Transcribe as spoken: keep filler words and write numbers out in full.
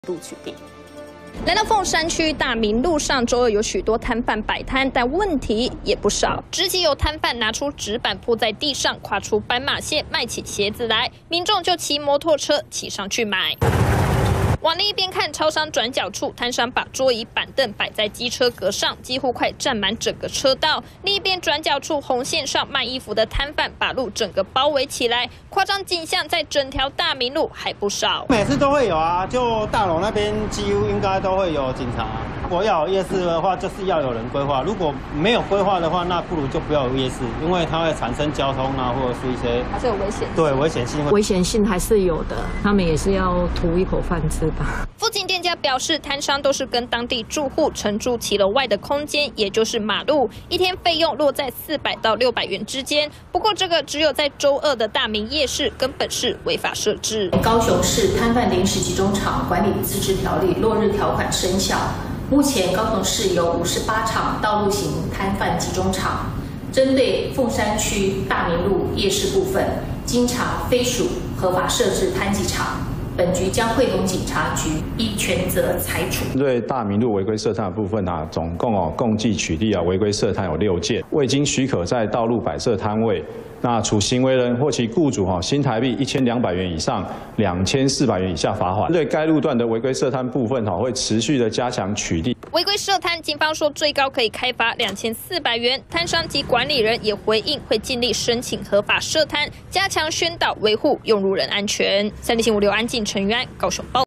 度取缔。来到凤山区大明路上，周二有许多摊贩摆摊，但问题也不少。直接有摊贩拿出纸板铺在地上，跨出斑马线卖起鞋子来，民众就骑摩托车骑上去买。 往另一边看，超商转角处，摊商把桌椅板凳摆在机车格上，几乎快占满整个车道。另一边转角处，红线上卖衣服的摊贩把路整个包围起来，夸张景象在整条大明路还不少。 每次都会有啊，就大楼那边几乎应该都会有警察。如果要有夜市的话，就是要有人规划；如果没有规划的话，那不如就不要有夜市，因为它会产生交通啊，或者是一些还是有危险。 对，危险性。 危险性还是有的，他们也是要图一口饭吃。 附近店家表示，摊商都是跟当地住户承租骑楼外的空间，也就是马路，一天费用落在四百到六百元之间。不过，这个只有在周二的大明夜市，根本是违法设置。 高雄市摊贩临时集中场管理自治条例落日条款生效，目前高雄市有五十八场道路型摊贩集中场，针对凤山区大明路夜市部分，经查非属合法设置摊集场。 本局将会同警察局依权责裁处。 对大明路违规设摊的部分啊，总共哦共计取缔啊违规设摊有六件，未经许可在道路摆设摊位，那处行为人或其雇主哈新台币一千两百元以上两千四百元以下罚款。对该路段的违规设摊部分哈，会持续的加强取缔。 违规设摊，警方说最高可以开罚两千四百元。摊商及管理人也回应会尽力申请合法设摊，加强宣导维护用路人安全。三立新闻刘安静、陈玉安高雄报。